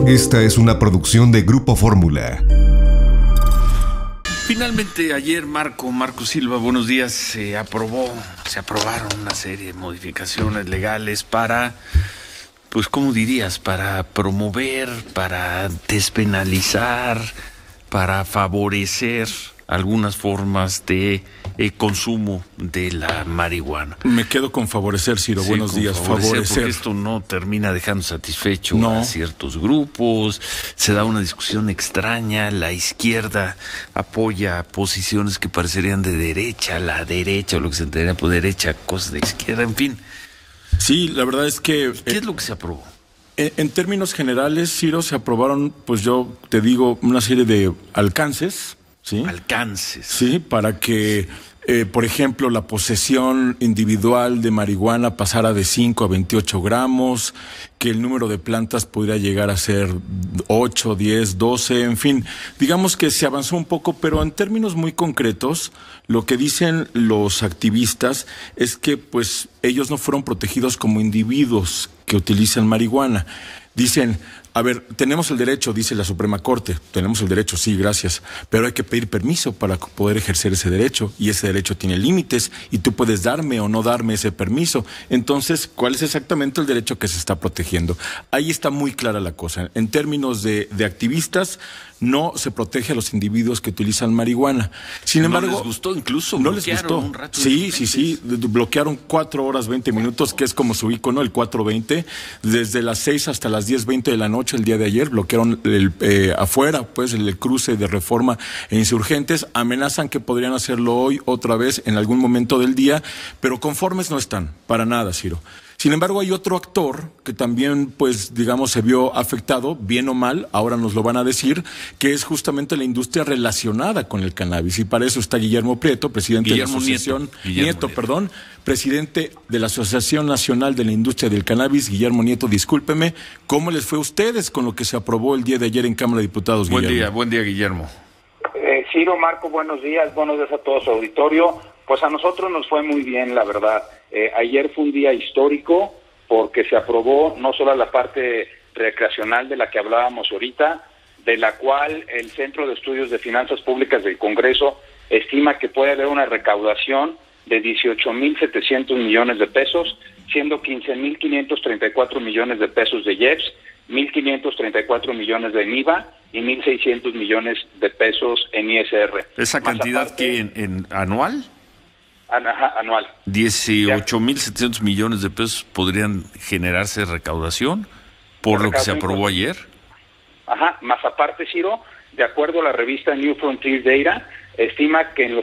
Esta es una producción de Grupo Fórmula. Finalmente ayer Marco Silva, buenos días, se aprobaron una serie de modificaciones legales para, pues ¿cómo dirías? Para promover, para despenalizar, para favorecer algunas formas de consumo de la marihuana. Me quedo con favorecer, Ciro. Sí, buenos días. Favorecer. Porque esto no termina dejando satisfecho a ciertos grupos. Se da una discusión extraña. La izquierda apoya posiciones que parecerían de derecha, la derecha, o lo que se entendería por derecha, cosas de izquierda, en fin. Sí, la verdad es que... ¿Qué es lo que se aprobó? En términos generales, Ciro, se aprobaron, pues yo te digo, una serie de alcances. ¿Sí? Alcances. Sí, para que, por ejemplo, la posesión individual de marihuana pasara de 5 a 28 gramos, que el número de plantas pudiera llegar a ser 8, 10, 12, en fin. Digamos que se avanzó un poco, pero en términos muy concretos, lo que dicen los activistas es que, pues, ellos no fueron protegidos como individuos que utilizan marihuana. Dicen, a ver, tenemos el derecho, dice la Suprema Corte, tenemos el derecho, sí, gracias, pero hay que pedir permiso para poder ejercer ese derecho, y ese derecho tiene límites, y tú puedes darme o no darme ese permiso. Entonces, ¿cuál es exactamente el derecho que se está protegiendo? Ahí está muy clara la cosa. En términos de activistas, no se protege a los individuos que utilizan marihuana. Sin embargo, ¿no les gustó incluso? No les gustó. Un rato Sí, bloquearon 4 horas 20 minutos, que es como su icono, el 4:20, desde las 6 hasta las 10:20 de la noche el día de ayer, bloquearon afuera, pues, el cruce de Reforma e Insurgentes, amenazan que podrían hacerlo hoy otra vez en algún momento del día, pero conformes no están, para nada, Ciro. Sin embargo, hay otro actor que también, pues, digamos, se vio afectado, bien o mal, ahora nos lo van a decir, que es justamente la industria relacionada con el cannabis. Y para eso está Guillermo Prieto, presidente de la Asociación... Nieto, presidente de la Asociación Nacional de la Industria del Cannabis. Guillermo Nieto, discúlpeme, ¿cómo les fue a ustedes con lo que se aprobó el día de ayer en Cámara de Diputados, Guillermo? Buen día, Guillermo. Ciro, Marco, buenos días a todo su auditorio. Pues a nosotros nos fue muy bien, la verdad. Ayer fue un día histórico porque se aprobó no solo la parte recreacional de la que hablábamos ahorita, de la cual el Centro de Estudios de Finanzas Públicas del Congreso estima que puede haber una recaudación de 18,700 millones de pesos, siendo 15,534 millones de pesos de IEPS, 1,534 millones de IVA y 1,600 millones de pesos en ISR. ¿Esa cantidad aparte, que en anual? Anual. 18,700 millones de pesos podrían generarse recaudación por lo que se aprobó ayer. Más aparte, Ciro, de acuerdo a la revista New Frontier Data, estima que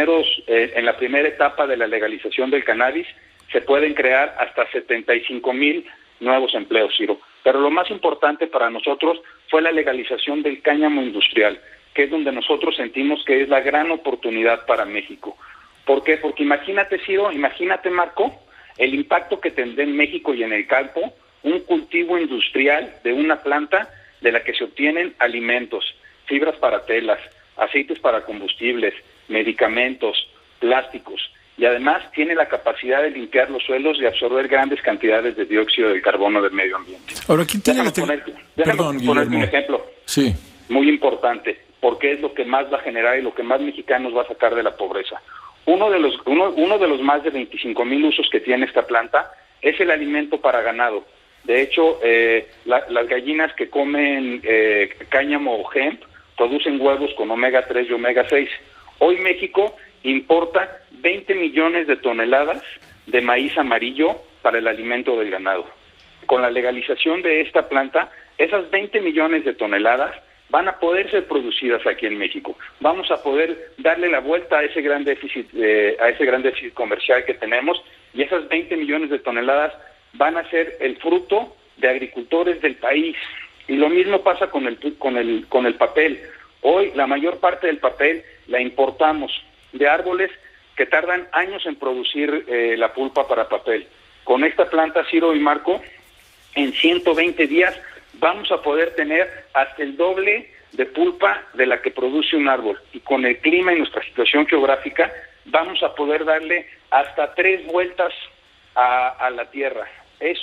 en la primera etapa de la legalización del cannabis se pueden crear hasta 75,000 nuevos empleos, Ciro. Pero lo más importante para nosotros fue la legalización del cáñamo industrial, que es donde nosotros sentimos que es la gran oportunidad para México. ¿Por qué? Porque imagínate, Ciro, Marco, el impacto que tendrá en México y en el campo un cultivo industrial de una planta de la que se obtienen alimentos, fibras para telas, aceites para combustibles, medicamentos, plásticos, y además tiene la capacidad de limpiar los suelos y absorber grandes cantidades de dióxido de carbono del medio ambiente. Ahora, ¿quién tiene Déjame ponerte un ejemplo muy importante, porque es lo que más va a generar y lo que más mexicanos va a sacar de la pobreza. Uno de los más de 25,000 usos que tiene esta planta es el alimento para ganado. De hecho, las gallinas que comen cáñamo o hemp producen huevos con omega 3 y omega 6. Hoy México importa 20 millones de toneladas de maíz amarillo para el alimento del ganado. Con la legalización de esta planta, esas 20 millones de toneladas van a poder ser producidas aquí en México. Vamos a poder darle la vuelta a ese gran déficit comercial que tenemos, y esas 20 millones de toneladas van a ser el fruto de agricultores del país. Y lo mismo pasa con el papel. Hoy la mayor parte del papel la importamos de árboles que tardan años en producir la pulpa para papel. Con esta planta, Ciro y Marco, en 120 días vamos a poder tener hasta el doble de pulpa de la que produce un árbol. Y con el clima y nuestra situación geográfica vamos a poder darle hasta 3 vueltas a la tierra. Eso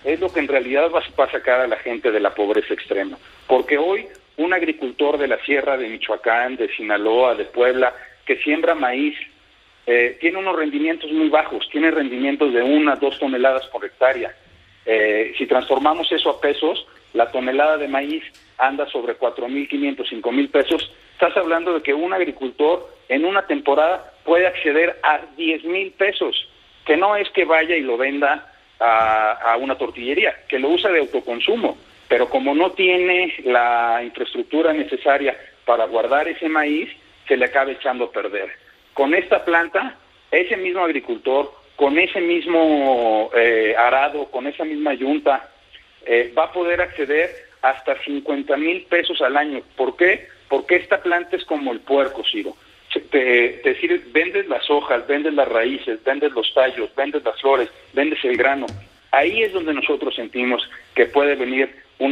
es lo que en realidad va a sacar a la gente de la pobreza extrema. Porque hoy un agricultor de la sierra de Michoacán, de Sinaloa, de Puebla, que siembra maíz, tiene unos rendimientos muy bajos, tiene rendimientos de 1 a 2 toneladas por hectárea. Si transformamos eso a pesos, la tonelada de maíz anda sobre 4,500, 5,000 pesos. Estás hablando de que un agricultor en una temporada puede acceder a 10,000 pesos, que no es que vaya y lo venda a una tortillería, que lo usa de autoconsumo, pero como no tiene la infraestructura necesaria para guardar ese maíz, se le acaba echando a perder. Con esta planta, ese mismo agricultor, con ese mismo arado, con esa misma yunta, va a poder acceder hasta 50,000 pesos al año. ¿Por qué? Porque esta planta es como el puerco, Ciro. Te sirve, vendes las hojas, vendes las raíces, vendes los tallos, vendes las flores, vendes el grano. Ahí es donde nosotros sentimos que puede venir un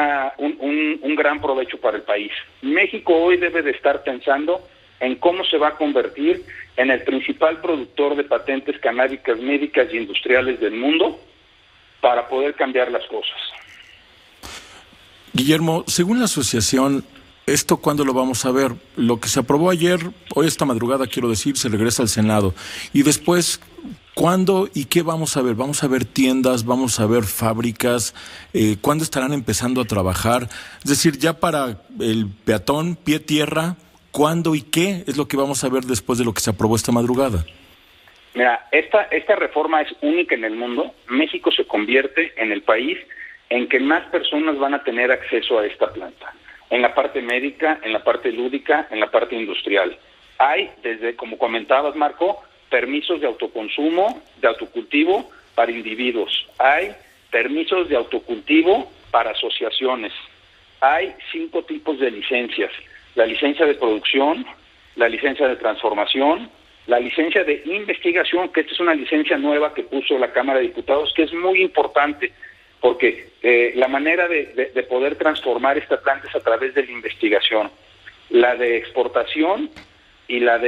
gran provecho para el país. México hoy debe de estar pensando en cómo se va a convertir en el principal productor de patentes canábicas médicas y industriales del mundo para poder cambiar las cosas. Guillermo, según la asociación, ¿esto cuándo lo vamos a ver? Lo que se aprobó ayer, hoy esta madrugada quiero decir, se regresa al Senado. Y después, ¿cuándo y qué vamos a ver? ¿Vamos a ver tiendas? ¿Vamos a ver fábricas? ¿Cuándo estarán empezando a trabajar? Es decir, ya para el peatón, pie tierra, ¿cuándo y qué es lo que vamos a ver después de lo que se aprobó esta madrugada? Mira, esta reforma es única en el mundo. México se convierte en el país en que más personas van a tener acceso a esta planta. En la parte médica, en la parte lúdica, en la parte industrial. Hay, desde, como comentabas, Marco, permisos de autoconsumo, de autocultivo para individuos. Hay permisos de autocultivo para asociaciones. Hay 5 tipos de licencias. La licencia de producción, la licencia de transformación, la licencia de investigación, que esta es una licencia nueva que puso la Cámara de Diputados, que es muy importante, porque la manera de poder transformar esta planta es a través de la investigación, la de exportación y la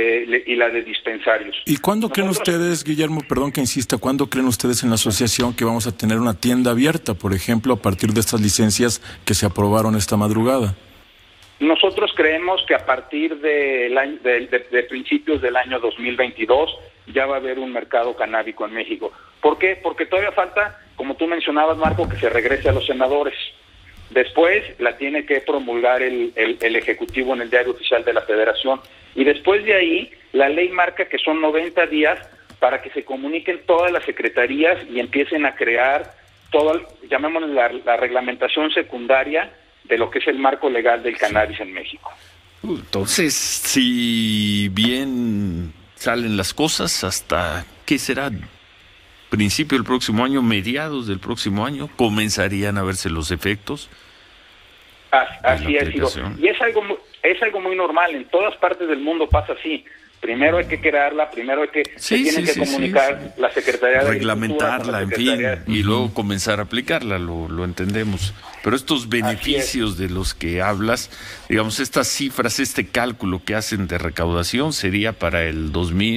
de dispensarios. ¿Y cuándo creen ustedes, Guillermo, perdón que insista, cuándo creen ustedes en la asociación que vamos a tener una tienda abierta, por ejemplo, a partir de estas licencias que se aprobaron esta madrugada? Nosotros creemos que a partir de principios del año 2022 ya va a haber un mercado canábico en México. ¿Por qué? Porque todavía falta, como tú mencionabas, Marco, que se regrese a los senadores. Después la tiene que promulgar el Ejecutivo en el Diario Oficial de la Federación. Y después de ahí, la ley marca que son 90 días para que se comuniquen todas las secretarías y empiecen a crear llamémosle la reglamentación secundaria de lo que es el marco legal del cannabis en México. Entonces, si bien salen las cosas, ¿hasta qué será? Principio del próximo año, mediados del próximo año, comenzarían a verse los efectos. Así es, y es algo muy normal, en todas partes del mundo pasa así. Primero hay que crearla, primero hay que tienen que comunicar la Secretaría de reglamentarla, en fin, y luego comenzar a aplicarla, lo entendemos. Pero estos beneficios de los que hablas, digamos, estas cifras, este cálculo que hacen de recaudación sería para el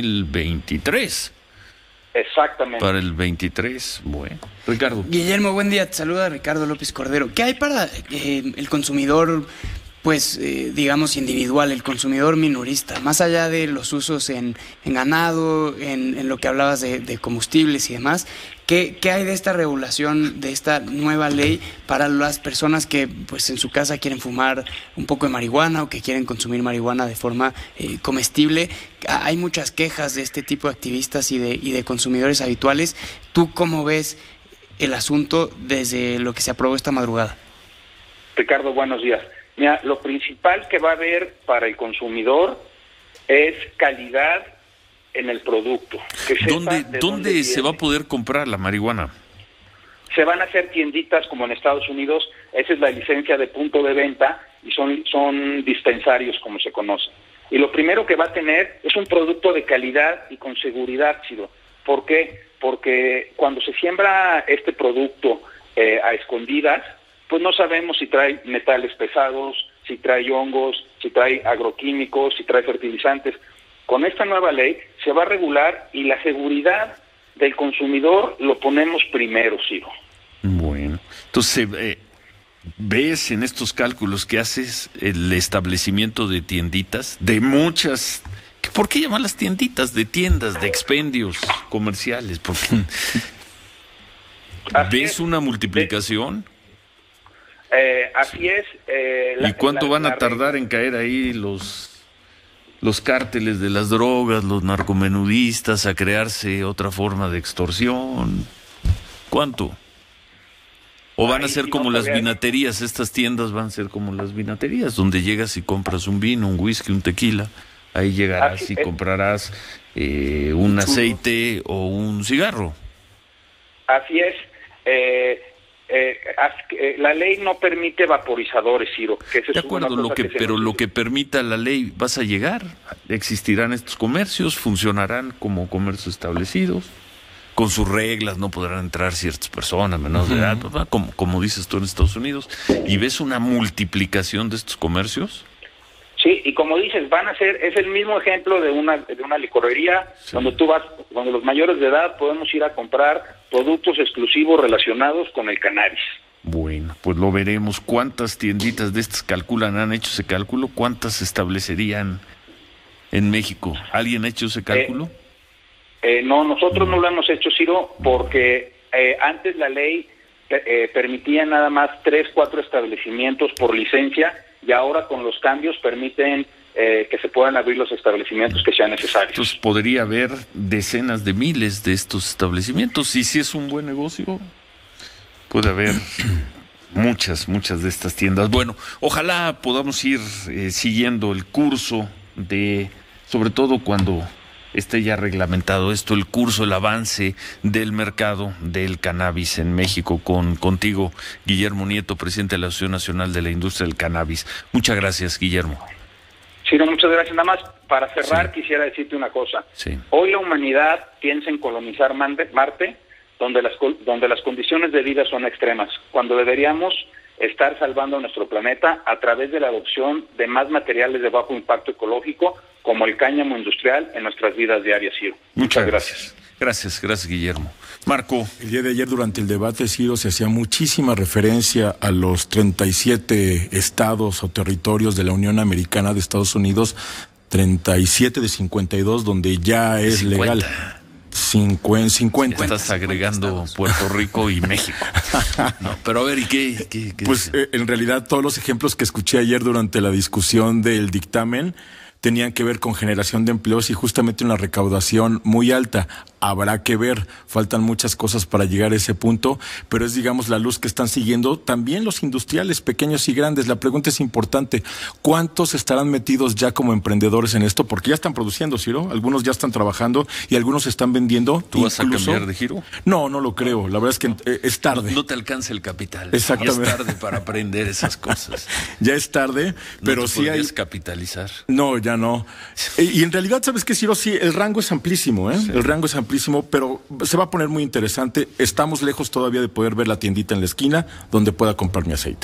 2023. Exactamente. Para el 23, bueno. Ricardo. Guillermo, buen día, te saluda Ricardo López Cordero. ¿Qué hay para el consumidor, pues, digamos, individual, el consumidor minorista, más allá de los usos en ganado, en lo que hablabas de combustibles y demás? ¿Qué hay de esta regulación, de esta nueva ley para las personas que, pues, en su casa quieren fumar un poco de marihuana o que quieren consumir marihuana de forma comestible? Hay muchas quejas de este tipo de activistas y de consumidores habituales. ¿Tú cómo ves el asunto desde lo que se aprobó esta madrugada? Ricardo, buenos días. Mira, lo principal que va a haber para el es calidad en el producto. ¿Dónde se va a poder comprar la marihuana? Se van a hacer tienditas como en Estados Unidos, esa es la licencia de punto de venta y son dispensarios como se conocen. Y lo primero que va a tener es un producto de calidad y con seguridad, Ciro. ¿Por qué? Porque cuando se siembra este producto a escondidas, pues no sabemos si trae metales pesados, si trae hongos, si trae agroquímicos, si trae fertilizantes. Con esta nueva ley se va a regular y la seguridad del consumidor lo ponemos primero, Ciro. Entonces, ves en estos cálculos que haces el establecimiento de tienditas, de muchas... ¿Por qué llamarlas tienditas? De tiendas, de expendios comerciales. Porque ¿ves una multiplicación? Así es. ¿Y cuánto van a tardar en caer ahí los cárteles de las drogas, los narcomenudistas, a crearse otra forma de extorsión? ¿Cuánto? ¿O van a ser como las vinaterías? Estas tiendas van a ser como las vinaterías, donde llegas y compras un vino, un whisky, un tequila. Ahí llegarás y comprarás un aceite o un cigarro. Así es. La ley no permite vaporizadores, Ciro. De acuerdo, pero lo que permita la ley, vas a llegar. Existirán estos comercios, funcionarán como comercios establecidos, con sus reglas, no podrán entrar ciertas personas menores de edad, como dices tú en Estados Unidos. ¿Y ves una multiplicación de estos comercios? Sí, y como dices, es el mismo ejemplo de una licorería, sí, donde los mayores de edad podemos ir a comprar productos exclusivos relacionados con el cannabis. Bueno, pues lo veremos. ¿Cuántas tienditas de estas han hecho ese cálculo? ¿Cuántas se establecerían en México? ¿Alguien ha hecho ese cálculo? No, nosotros no lo hemos hecho, Ciro, porque antes la ley permitía nada más 3-4 establecimientos por licencia, y ahora con los cambios permiten que se puedan abrir los establecimientos que sean necesarios. Entonces podría haber decenas de miles de estos establecimientos, y si es un buen negocio, puede haber muchas de estas tiendas. Bueno, ojalá podamos ir siguiendo el curso sobre todo cuando esté ya reglamentado esto, el curso, el avance del mercado del cannabis en México, contigo, Guillermo Nieto, presidente de la Asociación Nacional de la Industria del Cannabis. Muchas gracias, Guillermo. Sí, no, muchas gracias. Nada más, para cerrar, quisiera decirte una cosa. Sí. Hoy la humanidad piensa en colonizar Marte, donde las condiciones de vida son extremas, cuando deberíamos estar salvando nuestro planeta a través de la adopción de más materiales de bajo impacto ecológico, como el cáñamo industrial, en nuestras vidas diarias, Ciro. Muchas gracias. Gracias, Guillermo. Marco. El día de ayer, durante el debate, Ciro, se hacía muchísima referencia a los 37 estados o territorios de la Unión Americana de Estados Unidos, 37 de 52, donde ya es 50. Legal. 50. Estás agregando Puerto Rico y México. No, pero a ver, ¿y qué pues en realidad todos los ejemplos que escuché ayer durante la discusión del dictamen tenían que ver con generación de empleos y justamente una recaudación muy alta. Habrá que ver, faltan muchas cosas para llegar a ese punto, pero es, digamos, la luz que están siguiendo también los industriales pequeños y grandes. La pregunta es importante: ¿cuántos estarán metidos ya como emprendedores en esto? Porque ya están produciendo, Ciro, algunos ya están trabajando y algunos están vendiendo. ¿Tú vas a cambiar de giro? No lo creo, la verdad es que es tarde. No te alcanza el capital. Exactamente. Ya es tarde para aprender esas cosas. Ya es tarde, pero no te sí hay... capitalizar. No, ya no. Y en realidad, ¿sabes qué, Ciro? Sí, el rango es amplísimo, Sí. El rango es amplísimo, pero se va a poner muy interesante. Estamos lejos todavía de poder ver la tiendita en la esquina donde pueda comprar mi aceite.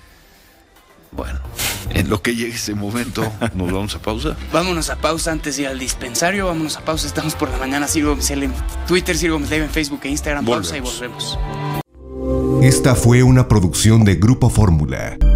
Bueno, en lo que llegue ese momento, ¿nos vamos a pausa? Vámonos a pausa antes de ir al dispensario. Vámonos a pausa, estamos por la mañana. Ciro Gómez Leiva en Twitter, Ciro Gómez Leiva en Facebook e Instagram. Pausa y volvemos. Esta fue una producción de Grupo Fórmula.